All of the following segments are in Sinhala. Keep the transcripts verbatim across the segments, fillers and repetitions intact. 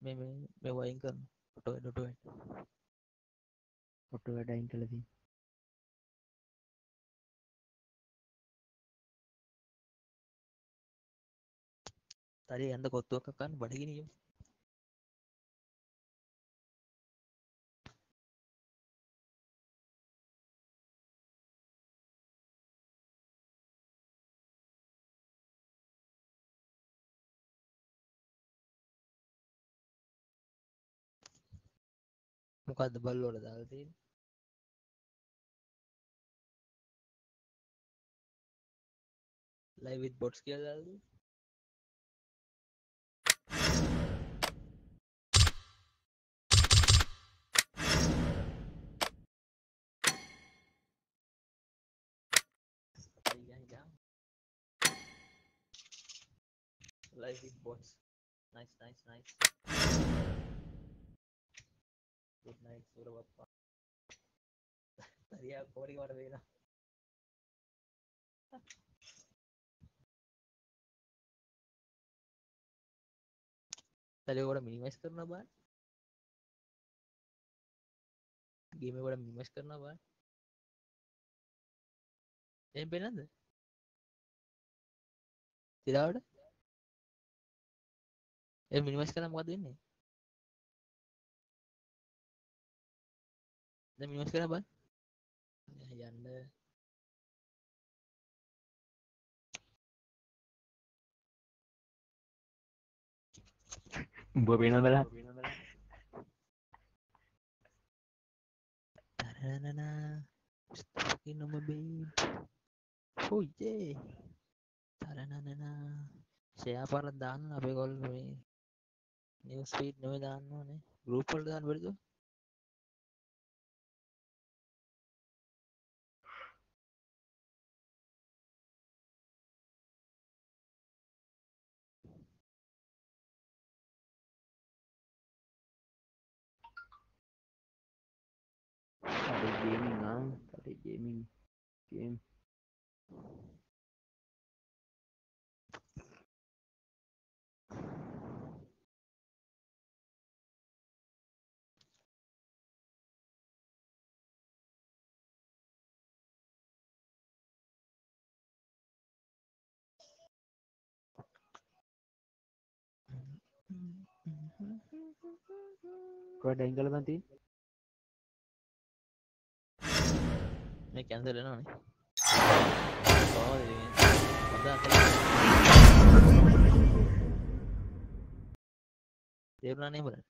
මේ මේ මේ වයින් කරන ෆොටෝ ඩොට ෆොටෝ වැඩ අයින් කළා තියෙන්නේ. තරි ඇඳ කොත්තුවක් කන්න බඩගිනියමු. මොකද්ද බල්ලෝල දාලා තියෙන්නේ? live with bots කියලා දාලා තියෙන්නේ. Live with bots. Nice, nice, nice. Good night, Surabappa. Tariya kori mara vena. Tariya koda minimize karna baan. Game koda minimize karna baan. Em penanda? Tidak ada? Eh minimize කරලා මොකද වෙන්නේ? දැන් minimize කරලා බලන්න. යන්න. උඹ පේනවද බලන්න. තරනන. fucking no babe. Oh yeah. තරනනන. share පාරක් දාන්න අපේ ගොල්ලෝ මේ news feed නෙවෙයි දාන්න ඕනේ. group වලට දාන්න බැරිද? Tadi gaming ah, tadi gaming game. Kau ada yang kalau nanti? මේ කැන්සල් වෙනවනේ. කොහොමද ඉතින්? හොඳ තේරුණා නේ බලන්න.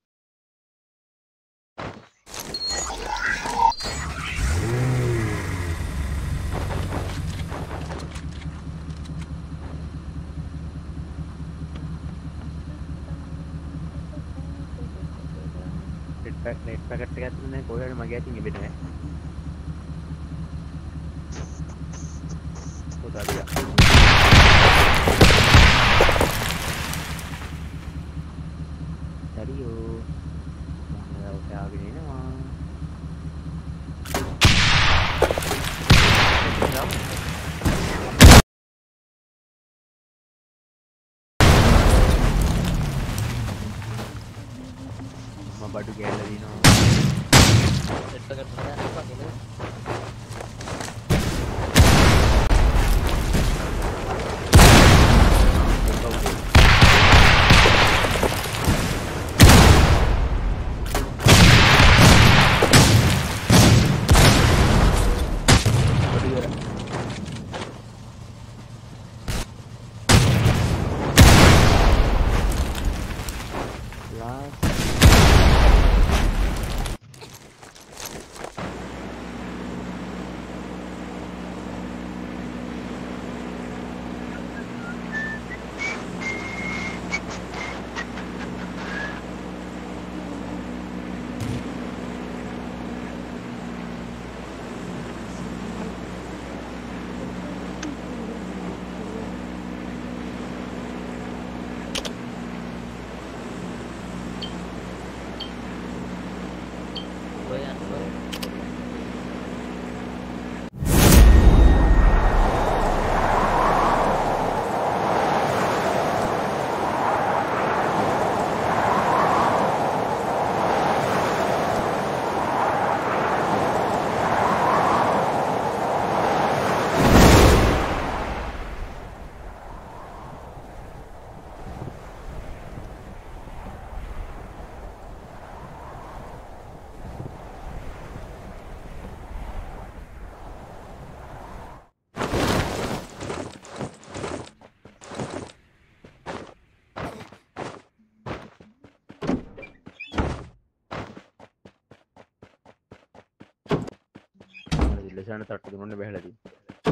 Red pack, red packet එක ඇතුළේ නේ කොහෙද මගේ අතින් ඉබෙන්නේ නැහැ. Todavía. Dario. Mana dah usaha gini nama. Mama badu gaya lagi no. Red packet mana apa gitu? වැඩසටහන තට්ටු දුන්නොත් බැහැලා තියෙන්නේ.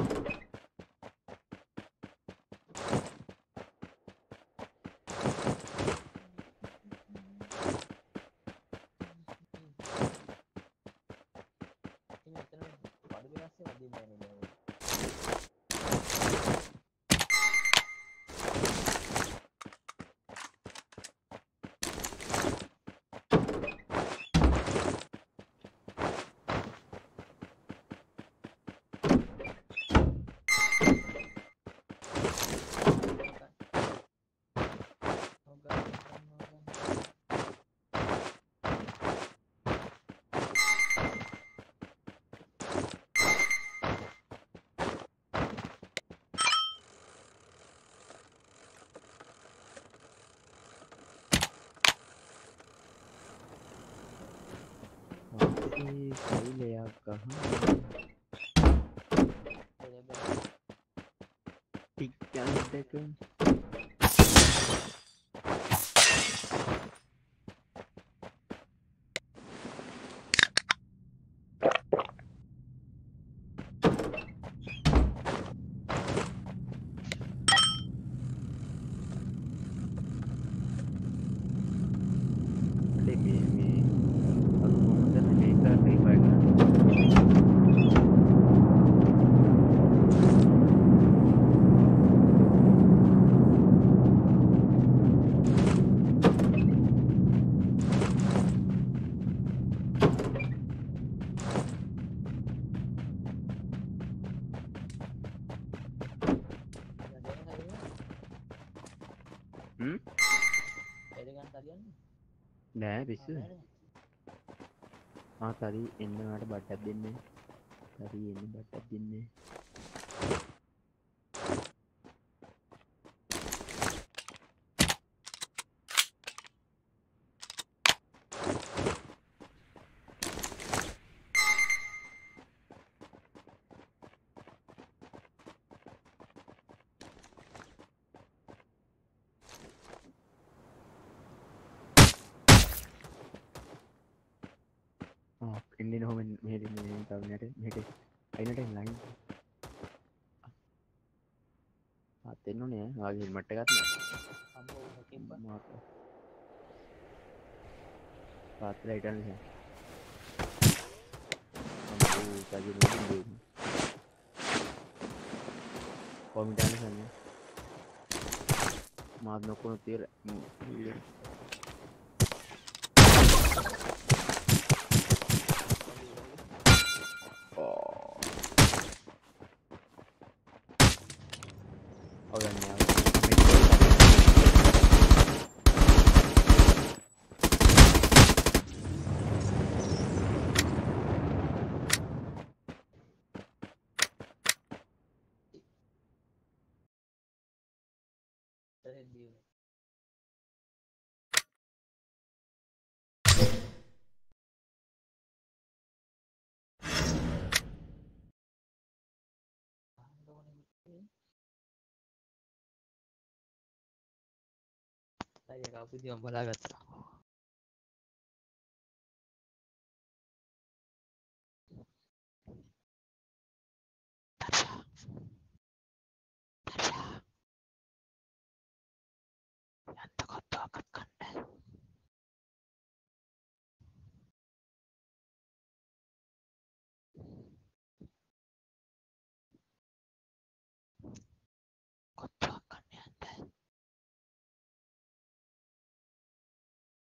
අපේ සෛලයක් ගහන්න ටික් යන්නක නෑ පිස්සු ආ තරි එන්න ඔයාලට බට්ටක් දෙන්නේ තරි එන්න බට්ටක් දෙන්නේ ඉන්නේ නොම මෙහෙට මේ තවනට මෙහෙට අයිනට ලයින් ආත් එන්න ඕනේ වාගේ හෙල්මට් එකක් නෑ මාත් පාත්ලා හිටන් නිසා අම්මෝ සජි නෙමෙයි දෙන්නේ කොමිටාන සන්නේ මාත් නොකොන තියර saya kapu dia balagat ఎంత కొత్త కక్కండి కొత్త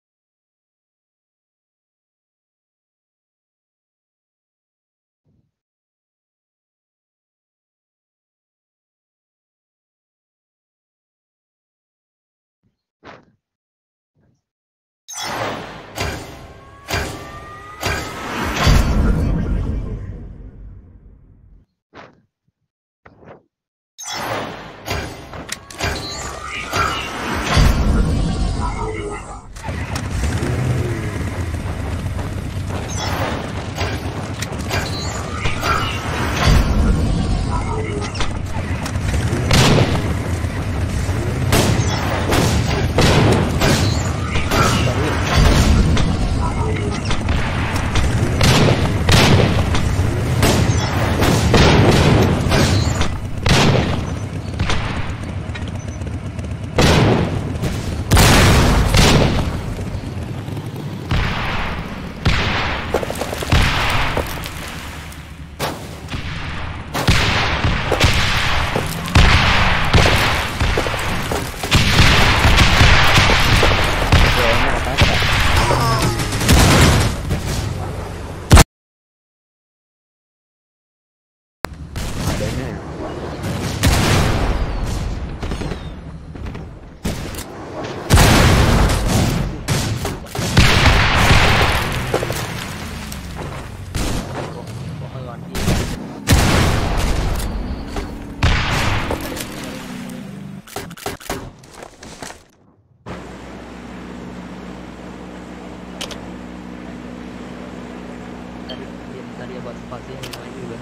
පස් පස්සේ එනවා කිව්වා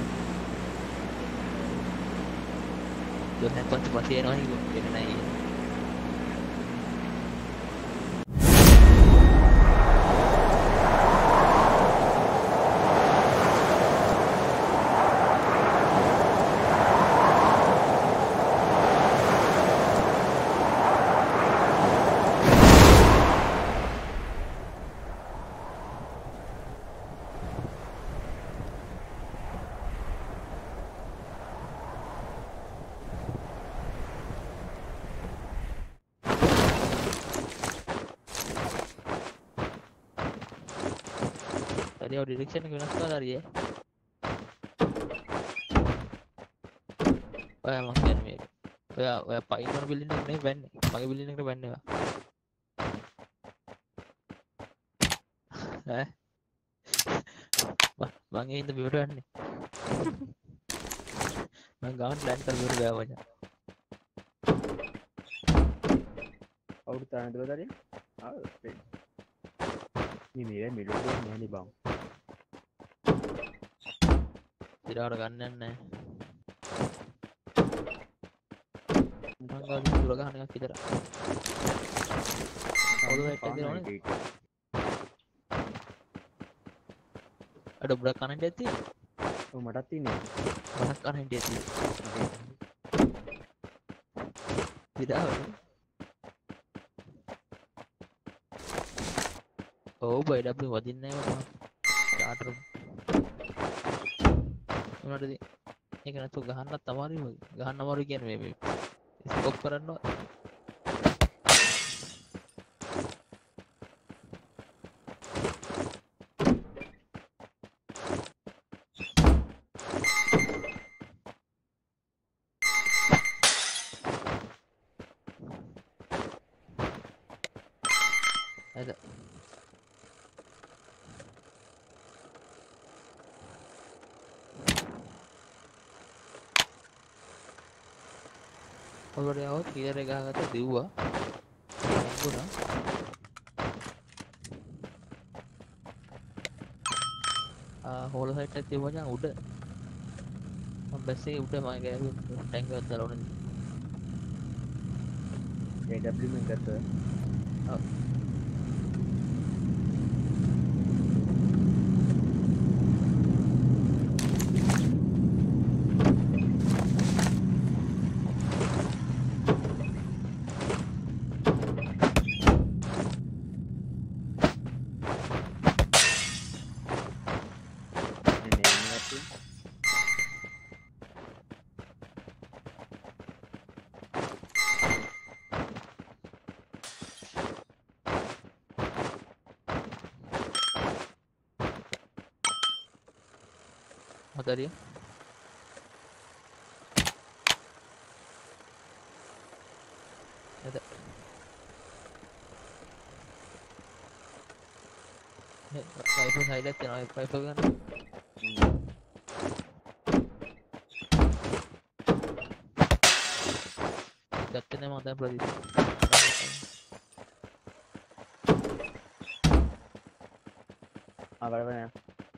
දොළහ පස් පස්සේ එනවා කිව්වා එන්නේ නැහැ dia direction ke venas kala hariye ඔය මං කියන්නේ මේක ඔයා ඔයා පයින් යන බිල්ඩින් එක නෙවෙයි වැන්නේ මගේ බිල්ඩින් එකට වැන්නේ ඈ මං ඒ ඉඳ බිමට වැන්නේ මං ගාවට ලෑන්ඩ් කරලා බිමට ගියා වචන අවුරුදු තාන දවස් හරිය ආ මේ මේ මේ ලෝකෙ නෑනේ බං ඉරාට ගන්න නැහැ මං ගාව දුර ගහන එකක් විතර ඔළුව හෙට්ට දෙනවනේ අඩ බ්‍රක් කනට ඇති ඔව් මටත් තියෙනවා මටත් කනට ඇති ඉරාවනේ ඔව් බයි ඩබ්ලිව් වදින්නේ නැහැ මම චාටර් උනාට ඉතින් ඒක නැතු ගහන්නත් අමාරුයි වගේ ගහන්න අමාරුයි කියන්නේ මේ මේ ස්කොප් කරනවා ada kalau dia awal kira dia kata dua guna ah hole side එක තියුවා උඩ මම බස් එකේ උඩ මම ගෑවි ටැංක් එකක් දාලා උනේ ඒ ඩබ්ලිව් මෙන් ගත්තා ඔව් Mata dia ada nih rifle highlight yang rifle kan jatuhnya mata berarti ah berapa ya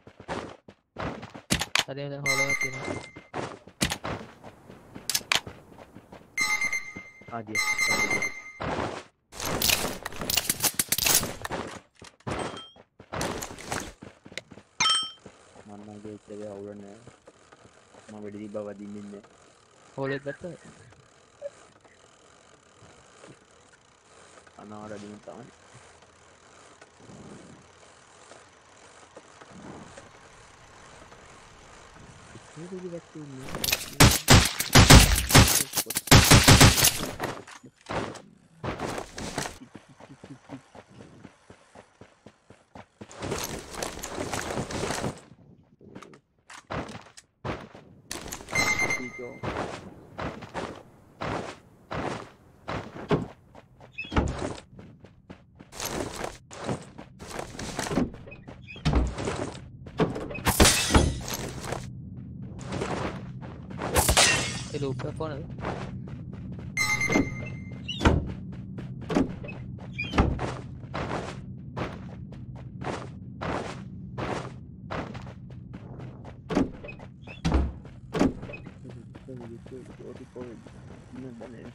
tadi ada hole lagi nih ah dia mana dia cewek awalnya mau berdiri bawah dinginnya hole betul anak ada di tangan ini juga tinggi Itu berapa nih? itu itu covid ini benar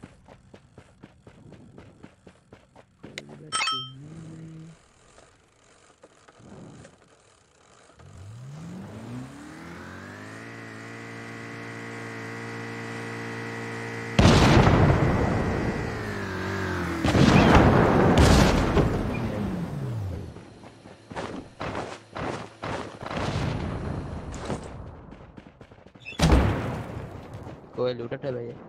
कोई लूटा है भैया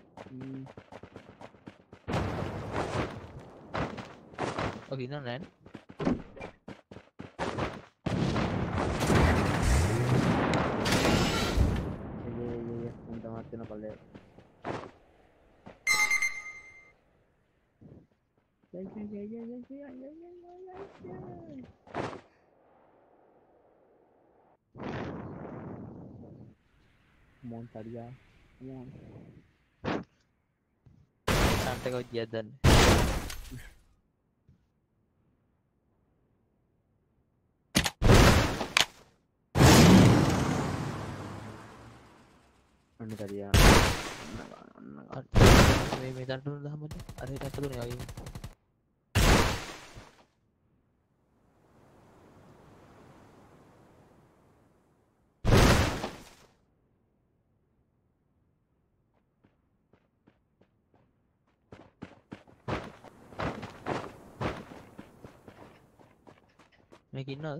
ओके ना लैंड ये ये ये punta mati na pala Yay, yay, yay, yay, yay, yay, yay, yay, yay, yay. Montaria, mon. Santai kau jadan. Ano tadi ya? May may tanto na mo. Ano tanto doon ay. May kinal.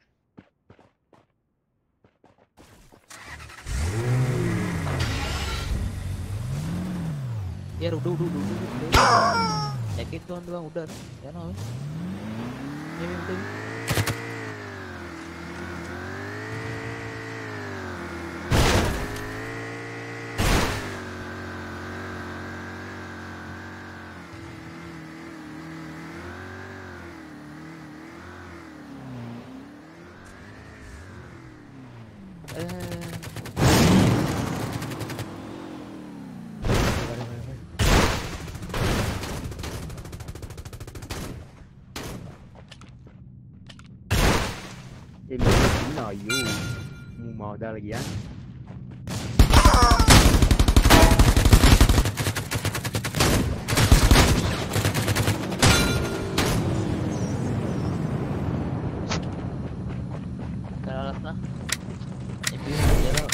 यार उड़ उड़ उड़ उड़ जैकेट तो अंदर उड़र यार ना ये भी उड़ Em chính nồi vô mua mò ra là gì á Karalas na. Impil na yellow.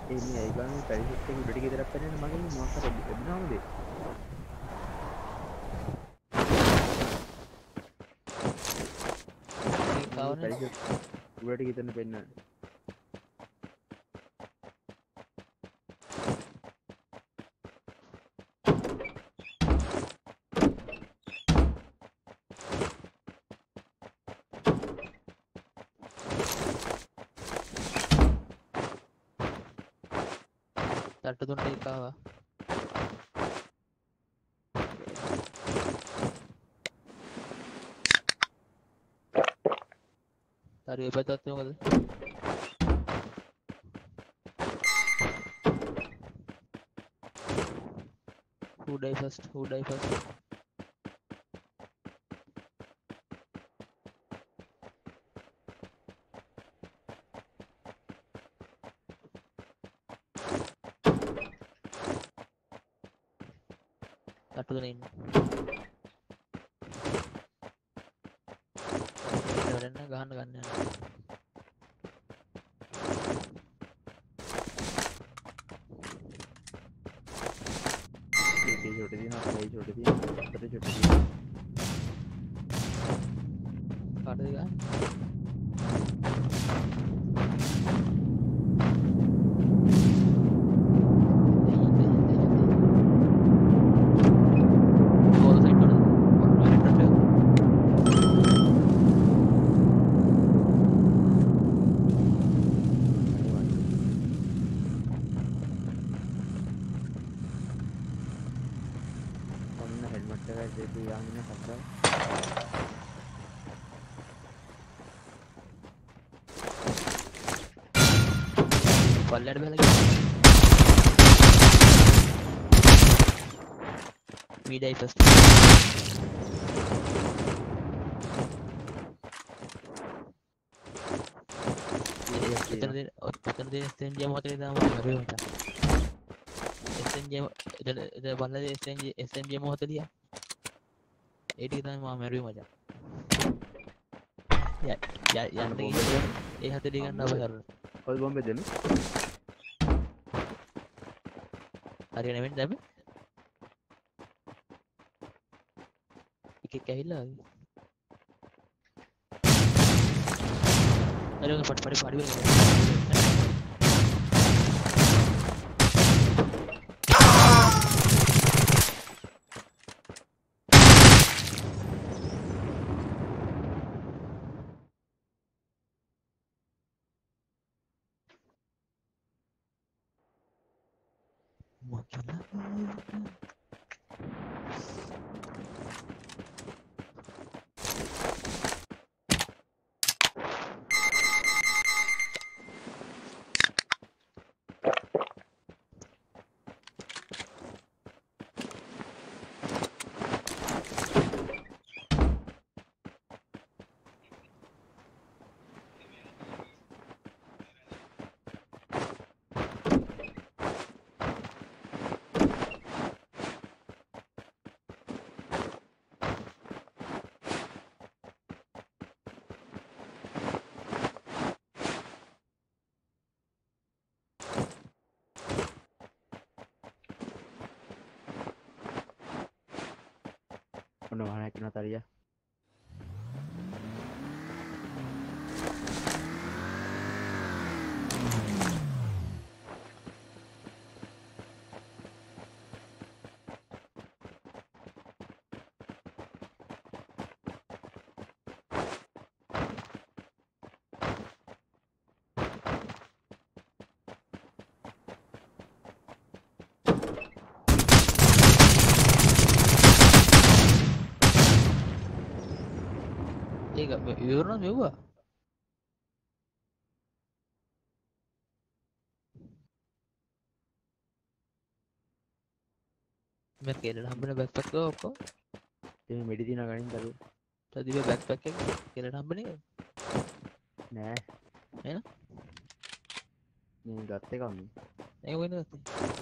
ඒ මේ ඒ ගානේ පැරිසෙට් එක උඩට ගෙදරක් පැනන මගේ මොකක් හරි ලැබුණාමද ඒක කවන්නේ පැරිසෙට් උඩට ගෙදරන පෙන්න තට්ටු තුනට ඒක ආවා හරි ඔය පැත්තත් මොකද who die first who die first තට්ටු තුනේ ඉන්න වැඩන්න ගහන්න ගන්න යන්න ඒකේ ෂොට් දිනවා කලේ ෂොට් දිනවා අතට ෂොට් දිනවා කාටද ගන්න පල්ලයට බැලගෙන me die first එතන දෙන ඔතන දෙන S M G මොහොතේ දාම හරිය මචං S M G එතන එතන බලලා S M G S M G මොහොතේ ඒ ටික තමයි මම මැරුවේ මචං ය ය යන්න ගිහින් ඒ හතේ ගන්න අප කරලා කොයි බෝම්බේ දෙන්න හරිය නෙමෙයි දැම්මේ එක එක ඇවිල්ලා හරි ඔය පට පට පඩි වෙන ඔන්න වහනක් වෙනවා තරියා ඒක ඉවරන මෙව්වා මේ කෙලට හම්බෙන බෑක්පැක් එක ඔක්කොම ඒ මෙඩි දිනා ගනින් දරුවෝ තදිබේ බෑක්පැක් එක කෙලට හම්බෙන එක නෑ එහෙනම් මේ ගත්ත එකම ඒක වෙන ගත්තේ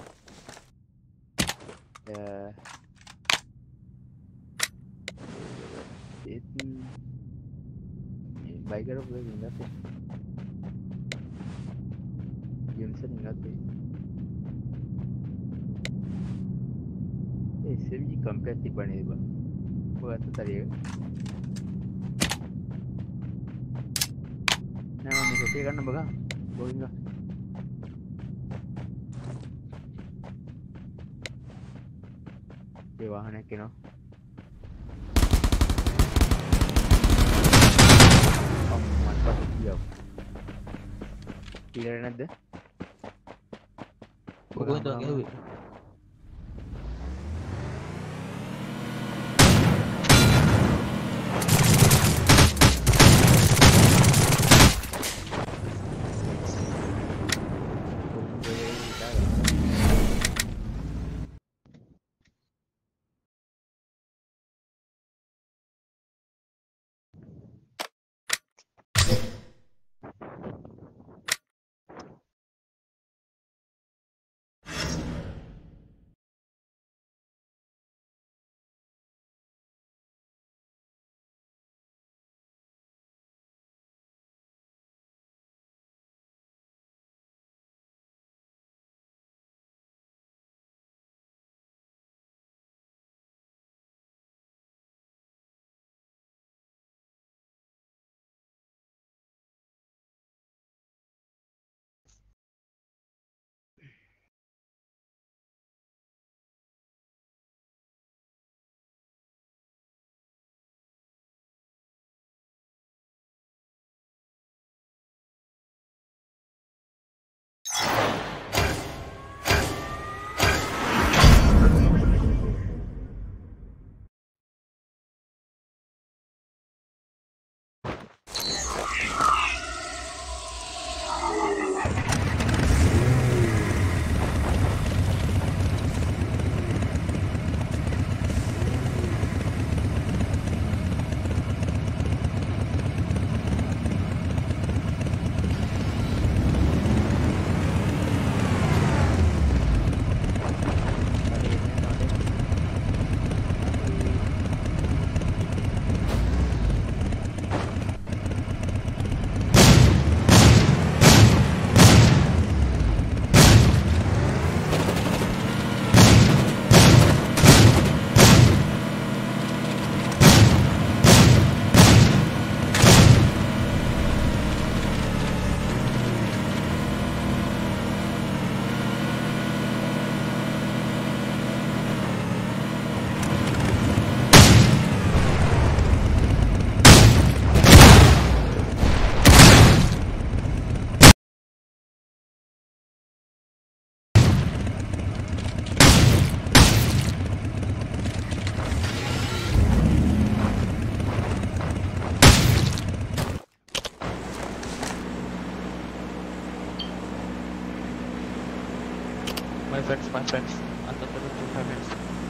ඒත් බයිකර පුරේ ඉඳලා Jameson ingat eh. Eh, S M G compare tiba nih bang. Gua kata tadi ya. Nah, mami kopi kan nambah kan? Gua enggak. Di wahan yakin no. Oh, mantap dia. Clear නැද්ද? කොහෙන්ද ගැහුවේ? My friends, my friends. Anton turun to my friends.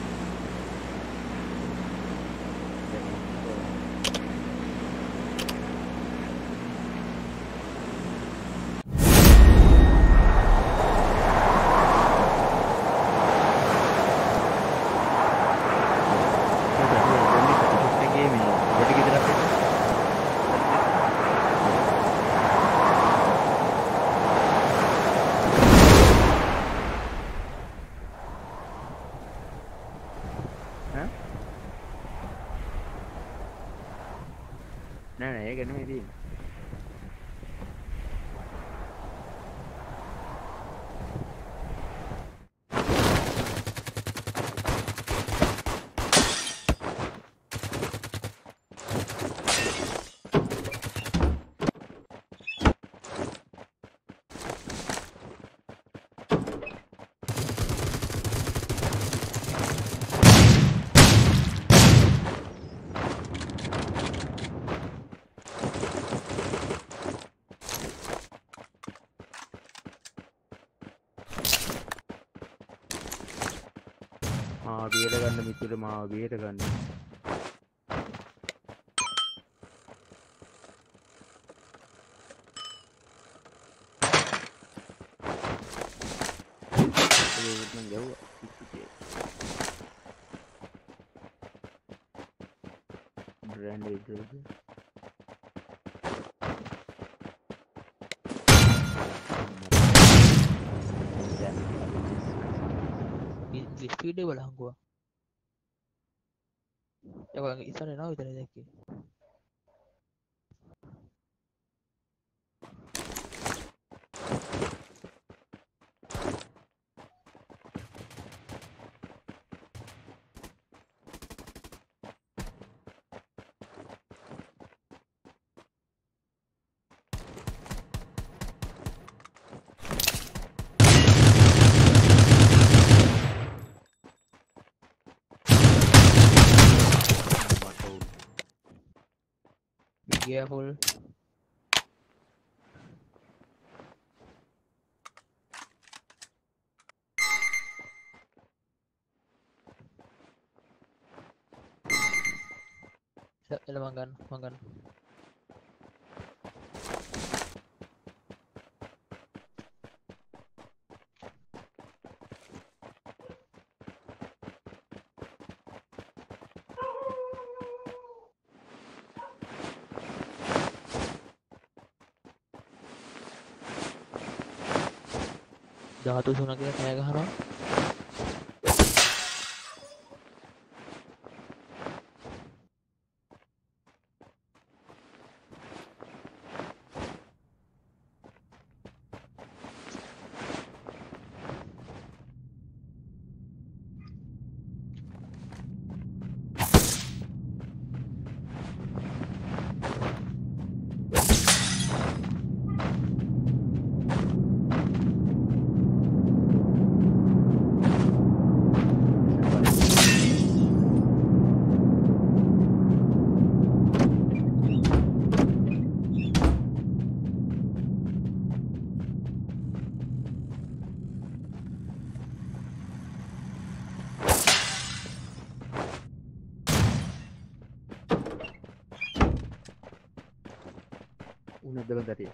Nè nè cái nó đi. මාව බේර ගන්න මිතුර මාව බේර ගන්න. ඒක මං ගැව්වා. බ්‍රෑන්ඩ් එක මගේ ස්පීඩ් එක බලහංගුවා. ඒක ඉස්සර එනවා විතරයි දැක්කේ. Be careful. Elah makan, makan. ධාතු සුණකේ කෑ ගහනවා. Una de batería.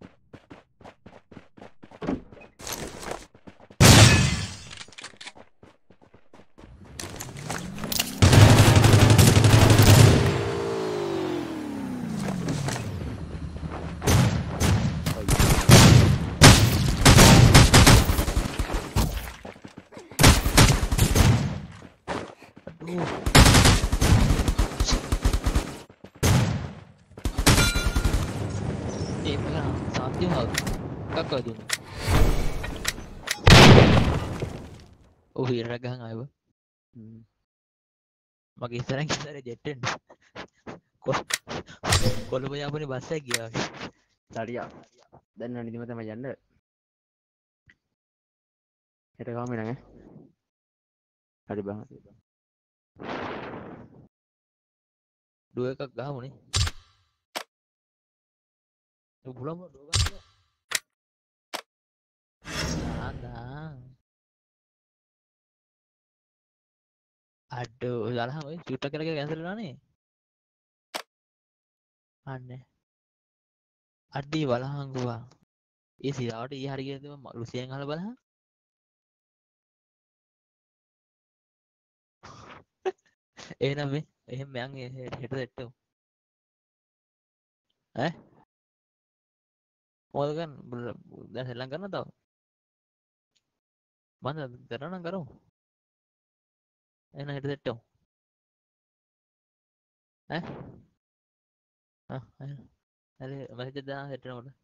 Aduh. Eh, makan santai hal. Kakak dia ni. Oh, hira gah ngai ba. Hmm. Magi sarang kisah jet end. Kol Colombo Yapane bus එකක් ගියා වගේ. තඩියා. දැන් අනිදිම තමයි යන්න. හෙට ගාම නෑ. හරි බං. ඩෝ එකක් ගහමුනේ. ඔය බුලම ඩෝ ගන්න. දාන්න. අඩෝ දාලා ඔය ෂූට් එක කරලා කැන්සල් වෙනවා නේ. අනේ. අඩි බලහංගුවා. ඒ සිරාවට ඊ හරි ගියද මම රුසියෙන් අහලා බලහන්. එහෙනම් මේ එහෙම මයන් හෙට දෙට්ටෝ. ඈ? මොකද ගන්න දැන් හෙල්ලම් කරනවද තව? මම කරනවා නම් කරමු. එහෙනම් හෙට දෙට්ටෝ. ඈ? ආ එහෙනම් හරි මැසේජ් දාන්න හෙට නෝට.